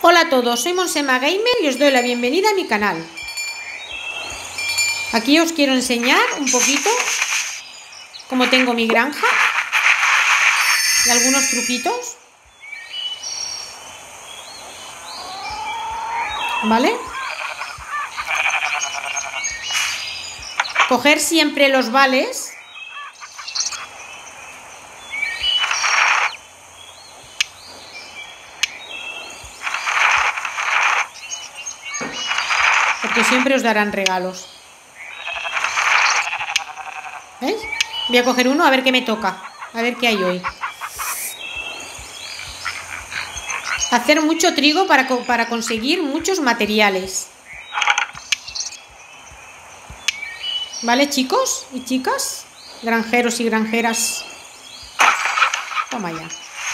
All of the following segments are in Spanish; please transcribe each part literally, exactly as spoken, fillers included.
Hola a todos, soy Monsema Gamer y os doy la bienvenida a mi canal. Aquí os quiero enseñar un poquito cómo tengo mi granja y algunos truquitos, ¿vale? Coger siempre los vales porque siempre os darán regalos. ¿Veis? Voy a coger uno a ver qué me toca, a ver qué hay hoy. Hacer mucho trigo para, para conseguir muchos materiales. ¿Vale, chicos y chicas? Granjeros y granjeras. Toma ya.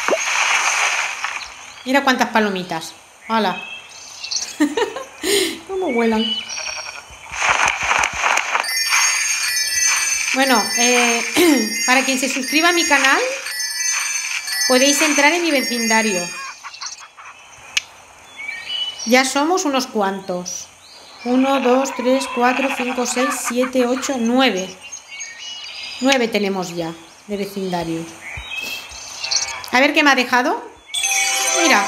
Mira cuántas palomitas. ¡Hala! ¿Cómo vuelan? Bueno, eh, para quien se suscriba a mi canal, podéis entrar en mi vecindario. Ya somos unos cuantos. uno, dos, tres, cuatro, cinco, seis, siete, ocho, nueve. nueve tenemos ya de vecindario. A ver qué me ha dejado. Mira.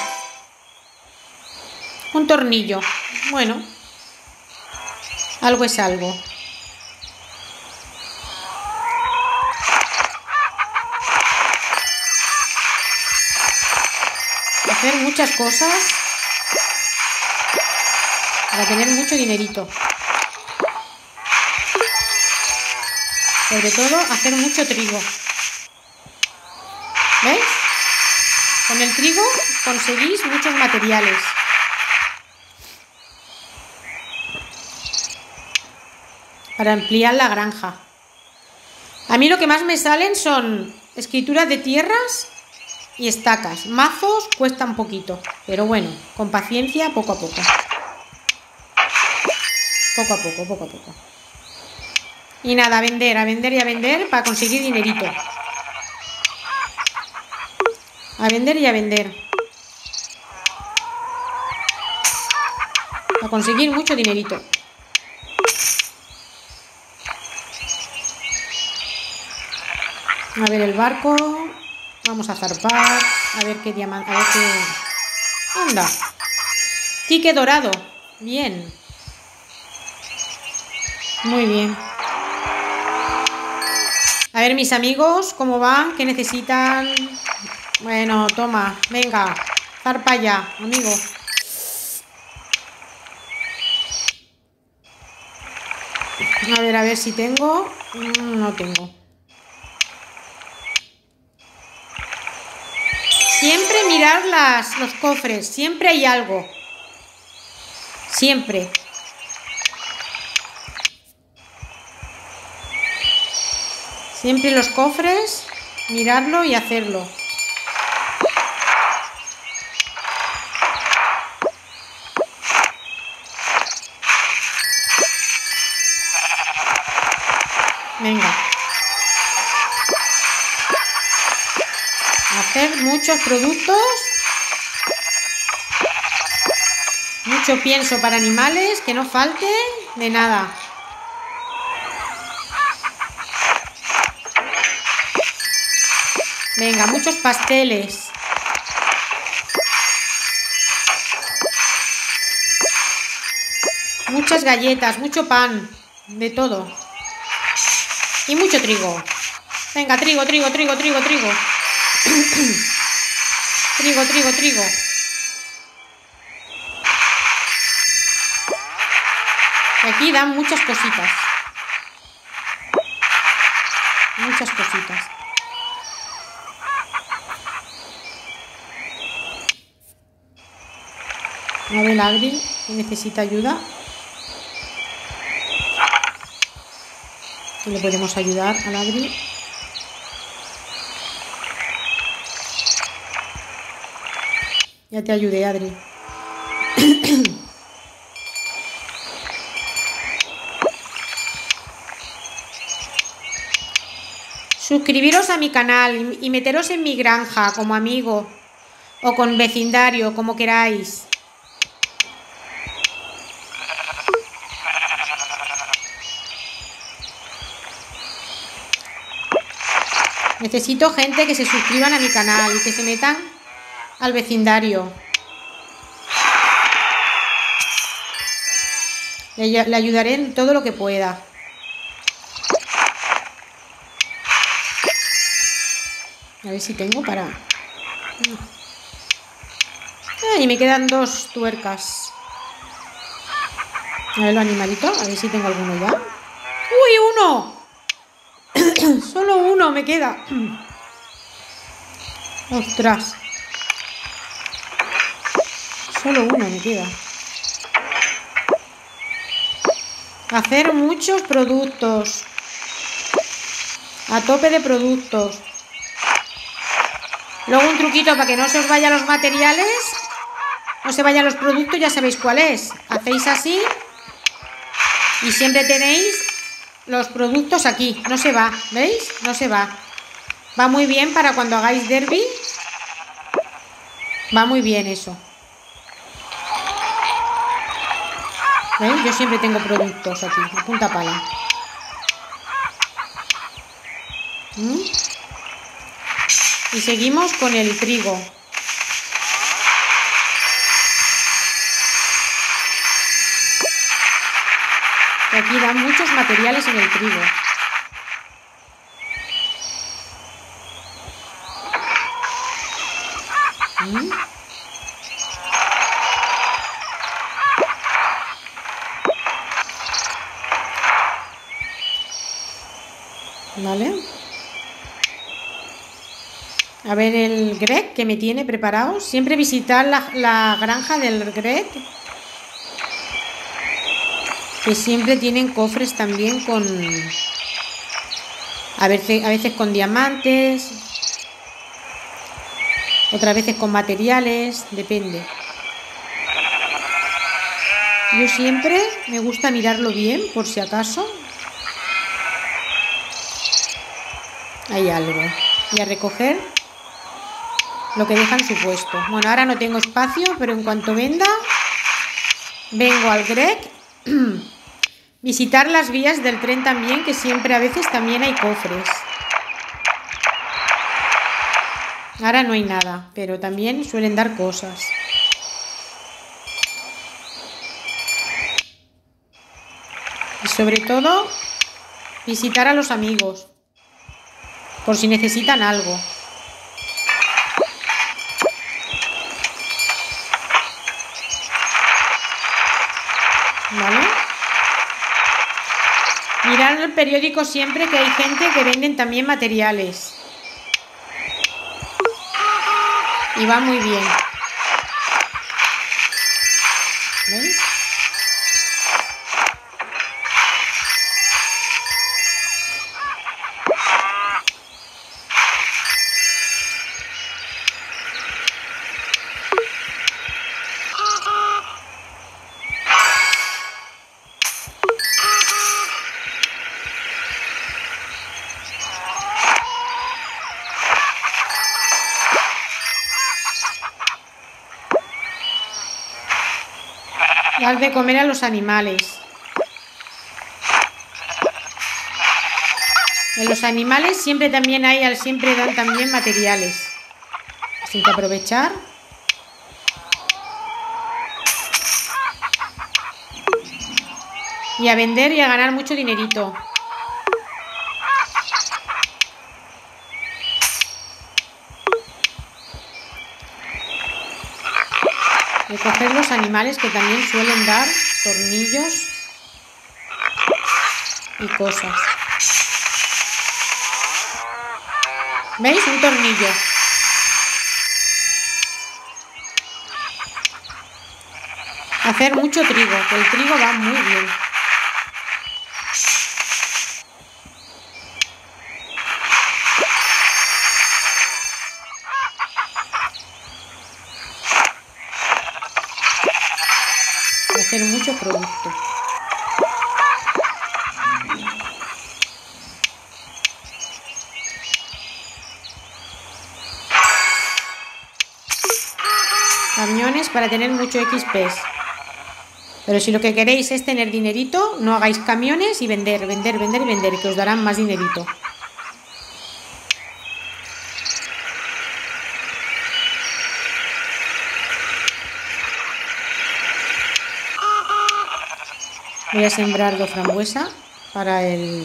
Un tornillo. Bueno. Algo es algo. Hacer muchas cosas para tener mucho dinerito. Sobre todo hacer mucho trigo. ¿Veis? Con el trigo conseguís muchos materiales. Para ampliar la granja. A mí lo que más me salen son escrituras de tierras y estacas. Mazos cuesta un poquito, pero bueno, con paciencia, poco a poco. Poco a poco, poco a poco. Y nada, a vender, a vender y a vender para conseguir dinerito. A vender y a vender. Para conseguir mucho dinerito. A ver el barco. Vamos a zarpar. A ver qué diamante. A ver qué. Anda. Tique dorado. Bien. Muy bien. A ver mis amigos, ¿cómo van? ¿Qué necesitan? Bueno, toma. Venga. Zarpa ya, amigo. A ver, a ver si tengo. No tengo. Siempre mirar las, los cofres. Siempre hay algo. Siempre. Siempre los cofres. Mirarlo y hacerlo. Venga. Hacer muchos productos. Mucho pienso para animales, que no falte de nada. Venga, muchos pasteles. Muchas galletas, mucho pan, de todo. Y mucho trigo. Venga, trigo, trigo, trigo, trigo, trigo. Trigo, trigo, trigo. Aquí dan muchas cositas. Muchas cositas. A ver, Adri, que necesita ayuda. ¿Qué le podemos ayudar a Adri? Ya te ayudé, Adri. Suscribiros a mi canal y meteros en mi granja como amigo o con vecindario, como queráis. Necesito gente que se suscriban a mi canal y que se metan al vecindario. Le, le ayudaré en todo lo que pueda. A ver si tengo para... Y me quedan dos tuercas. A ver los animalitos, a ver si tengo alguno ya. ¡Uy, uno! Solo uno me queda. ¡Ostras! Solo uno me queda. Hacer muchos productos. A tope de productos. Luego un truquito para que no se os vayan los materiales, no se vayan los productos, ya sabéis cuál es. Hacéis así y siempre tenéis los productos aquí. No se va, ¿veis? No se va. Va muy bien para cuando hagáis derby. Va muy bien eso. ¿Veis? Yo siempre tengo productos aquí, a punta pala. ¿Mm? Y seguimos con el trigo. Y aquí dan muchos materiales en el trigo. ¿Mm? ¿Vale? A ver el Greg que me tiene preparado. Siempre visitar la, la granja del Greg. Que siempre tienen cofres también con... A veces, a veces con diamantes. Otras veces con materiales. Depende. Yo siempre me gusta mirarlo bien por si acaso hay algo. Y a recoger lo que deja en su puesto. Bueno, ahora no tengo espacio, pero en cuanto venda, vengo al Greg. Visitar las vías del tren también, que siempre a veces también hay cofres. Ahora no hay nada, pero también suelen dar cosas. Y sobre todo, visitar a los amigos, por si necesitan algo. ¿Vale? Mirad el periódico siempre, que hay gente que venden también materiales. Y va muy bien. ¿Veis? Dar de comer a los animales. En los animales siempre también hay, siempre dan también materiales. Así que aprovechar. Y a vender y a ganar mucho dinerito. Recoger los animales, que también suelen dar tornillos y cosas. ¿Veis? Un tornillo. Hacer mucho trigo, que el trigo va muy bien. Hacer mucho producto. Camiones para tener mucho X P. Pero si lo que queréis es tener dinerito, no hagáis camiones y vender, vender, vender y vender, que os darán más dinerito. Voy a sembrar dos frambuesas para el...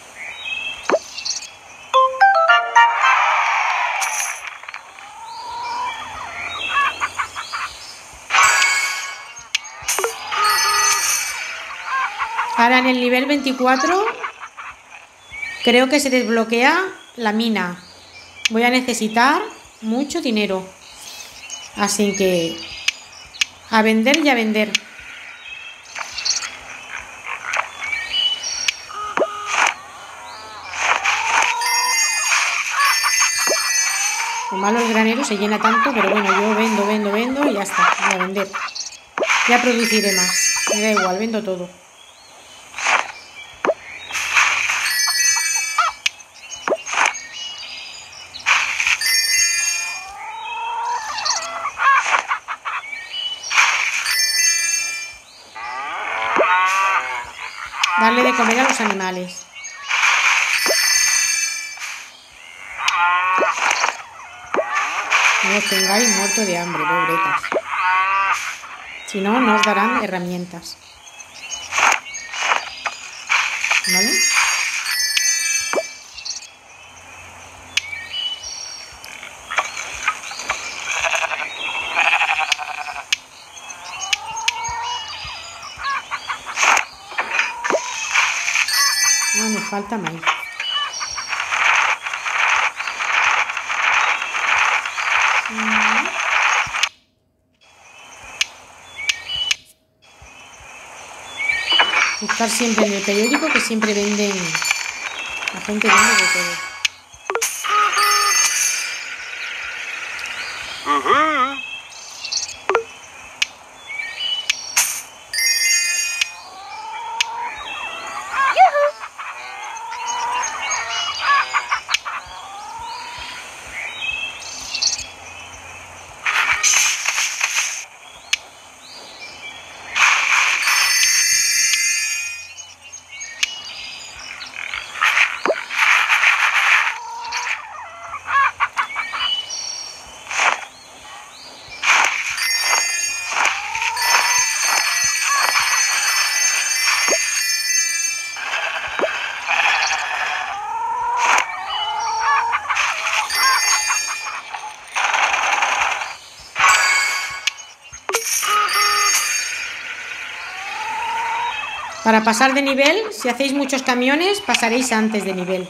Ahora en el nivel veinticuatro creo que se desbloquea la mina. Voy a necesitar mucho dinero. Así que a vender y a vender. Lo malo el granero se llena tanto, pero bueno, yo vendo, vendo, vendo y ya está. Voy a vender. Ya produciré más. Me da igual, vendo todo. Darle de comer a los animales. No os tengáis muerto de hambre, pobretas. Si no, no os darán herramientas. ¿Vale? No, me falta maíz. Buscar siempre en el periódico, que siempre venden, la gente vende de todo. Uh-huh. Para pasar de nivel, si hacéis muchos camiones, pasaréis antes de nivel.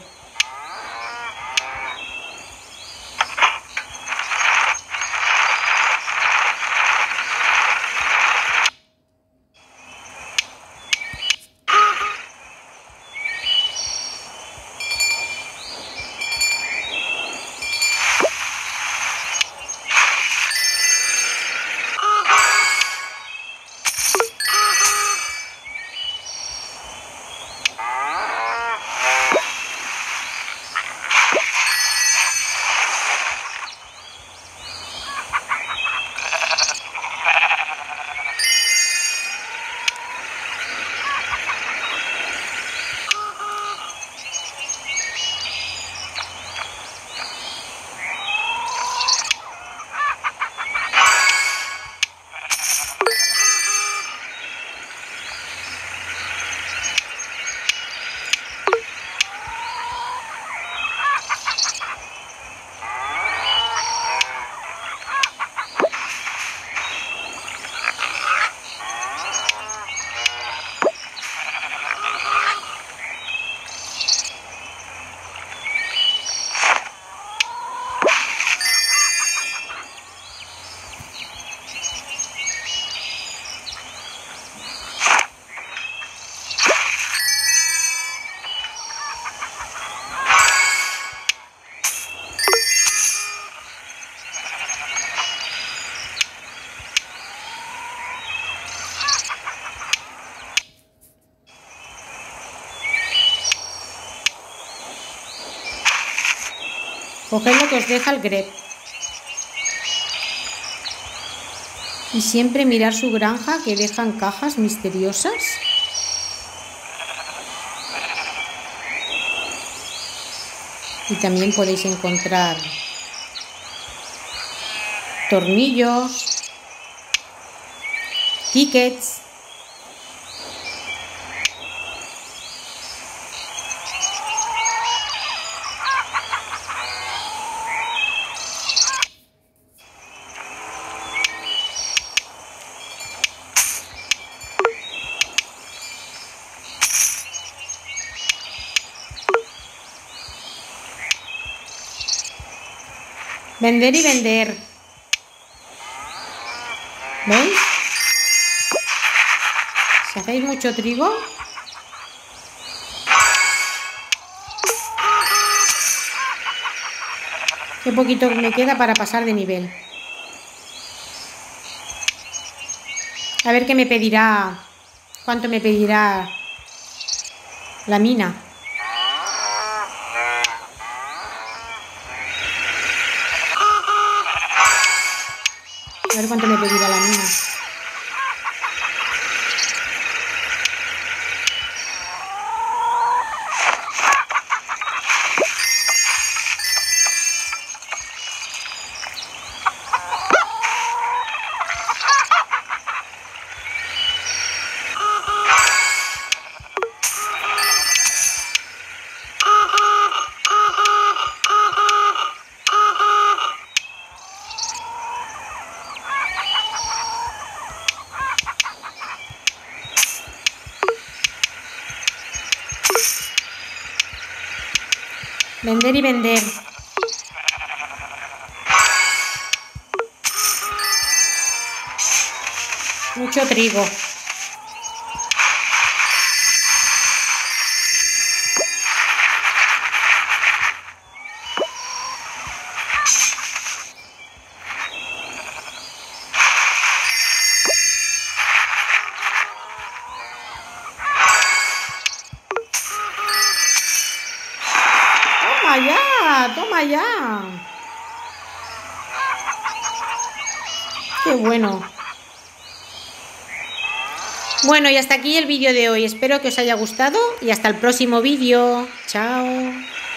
Coged lo que os deja el grep. Y siempre mirar su granja, que dejan cajas misteriosas. Y también podéis encontrar tornillos, tickets. Vender y vender. ¿Veis? Si hacéis mucho trigo, qué poquito me queda para pasar de nivel. A ver qué me pedirá, cuánto me pedirá la mina. A ver cuánto me pedirá la mina. Vender y vender. Mucho trigo. Toma ya, toma ya. Qué bueno. Bueno, y hasta aquí el vídeo de hoy. Espero que os haya gustado y hasta el próximo vídeo. Chao.